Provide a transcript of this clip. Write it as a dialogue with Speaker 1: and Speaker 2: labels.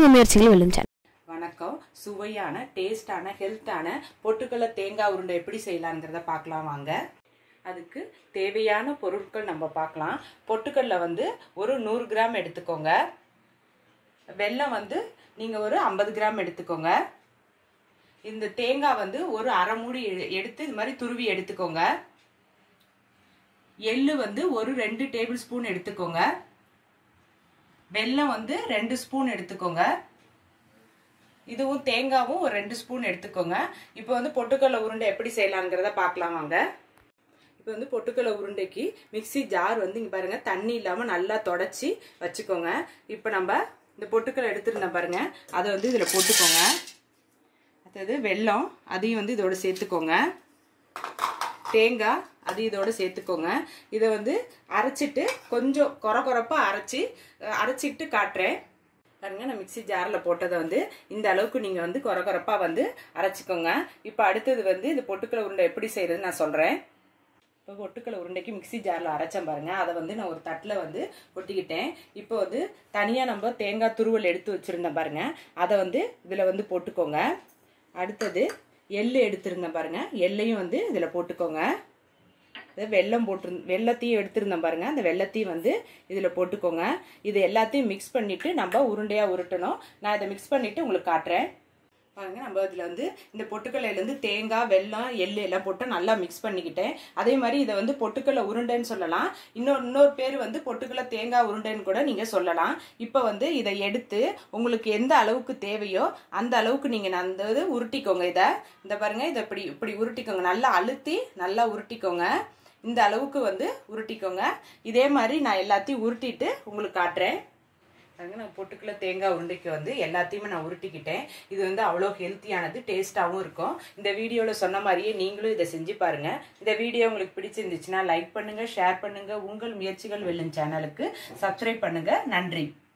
Speaker 1: உங்கள் முயற்சிகள் வெல்லும் சேனல்.
Speaker 2: வணக்கம். சுவையான டேஸ்டான ஹெல்த்தான பொட்டுக்கடலை தேங்காய் உருண்டை எப்படி செய்யலாங்கிறத பார்க்கலாம் வாங்க. அதுக்கு தேவையான பொருட்கள் நம்ம பார்க்கலாம். பொட்டுக்கடலை வந்து ஒரு 100 கிராம் எடுத்துக்கோங்க. வெல்லம் வந்து நீங்கள் ஒரு 50 கிராம் எடுத்துக்கோங்க. இந்த தேங்காய் வந்து ஒரு அரை மூடி எடுத்து இது மாதிரி துருவி எடுத்துக்கோங்க. எள்ளு வந்து ஒரு 2 டேபிள் ஸ்பூன் எடுத்துக்கோங்க. வெல்லம் வந்து 2 ஸ்பூன் எடுத்துக்கோங்க. இதுவும் தேங்காவும் ஒரு 2 ஸ்பூன் எடுத்துக்கோங்க. இப்போ வந்து பொட்டுக்கடலை உருண்டை எப்படி செய்யலாங்கிறத பார்க்கலாம் வாங்க. இப்போ வந்து பொட்டுக்கடலை உருண்டைக்கு மிக்சி ஜார் வந்து இங்கே பாருங்கள் தண்ணி இல்லாமல் நல்லா தொடச்சி வச்சுக்கோங்க. இப்போ நம்ம இந்த பொட்டுக்கடலை எடுத்துருந்தோம் பாருங்க, அதை வந்து இதில் போட்டுக்கோங்க. அடுத்தது வெல்லம், அதையும் வந்து இதோட சேர்த்துக்கோங்க. தேங்காய் அது இதோட சேர்த்துக்கோங்க. இதை வந்து அரைச்சிட்டு கொஞ்சம் கொரப்பாக அரைச்சிட்டு காட்டுறேன் பாருங்க. நான் மிக்சி ஜாரில் போட்டதை வந்து இந்த அளவுக்கு நீங்கள் வந்து கொரப்பாக வந்து அரைச்சிக்கோங்க. இப்போ அடுத்தது வந்து இந்த பொட்டுக்கடலை உருண்டை எப்படி செய்யறதுன்னு நான் சொல்கிறேன். இப்போ பொட்டுக்கடலை உருண்டைக்கு மிக்சி ஜாரில் அரைச்சேன் பாருங்க, அதை வந்து நான் ஒரு தட்டில் வந்து கொட்டிக்கிட்டேன். இப்போ வந்து தனியாக நம்ம தேங்காய் துருவல் எடுத்து வச்சுருந்தேன் பாருங்க, அதை வந்து இதில் வந்து போட்டுக்கோங்க. அடுத்தது எள்ளு எடுத்துருந்தேன் பாருங்க, எள்ளையும் வந்து இதில் போட்டுக்கோங்க. வெள்ளத்தையும் எடுத்துருந்தேன் பாருங்க, அந்த வெள்ளத்தையும் வந்து இதில் போட்டுக்கோங்க. இது எல்லாத்தையும் மிக்ஸ் பண்ணிட்டு நம்ம உருண்டையாக உருட்டணும். நான் இதை மிக்ஸ் பண்ணிட்டு உங்களுக்கு காட்டுறேன் பாருங்க. நம்ம இதில் வந்து இந்த பொட்டுக்கடலையிலேருந்து தேங்காய், வெல்லம், எள்ளு எல்லாம் போட்டு நல்லா மிக்ஸ் பண்ணிக்கிட்டேன். அதே மாதிரி இதை வந்து பொட்டுக்கடலை உருண்டைன்னு சொல்லலாம். இன்னொரு பேர் வந்து பொட்டுக்கடலை தேங்காய் உருண்டைன்னு கூட நீங்கள் சொல்லலாம். இப்போ வந்து இதை எடுத்து உங்களுக்கு எந்த அளவுக்கு தேவையோ அந்த அளவுக்கு நீங்கள் அந்த இது உருட்டிக்கோங்க. இதை பாருங்க, இதை இப்படி உருட்டிக்கோங்க. நல்லா அழுத்தி நல்லா உருட்டிக்கோங்க. இந்த அளவுக்கு வந்து உருட்டிக்கோங்க. இதே மாதிரி நான் எல்லாத்தையும் உருட்டிட்டு உங்களுக்கு காட்டுறேன். நான் பொட்டுக்கடலை தேங்காய் உருண்டைக்கு வந்து எல்லாத்தையுமே நான் உருட்டிக்கிட்டேன். இது வந்து அவ்வளோ ஹெல்த்தியானது, டேஸ்ட்டாகவும் இருக்கும். இந்த வீடியோவில் சொன்ன மாதிரியே நீங்களும் இதை செஞ்சு பாருங்கள். இந்த வீடியோ உங்களுக்கு பிடிச்சிருந்துச்சுன்னா லைக் பண்ணுங்கள், ஷேர் பண்ணுங்கள். உங்கள் முயற்சிகள் வெல்லும் சேனலுக்கு சப்ஸ்கிரைப் பண்ணுங்கள். நன்றி.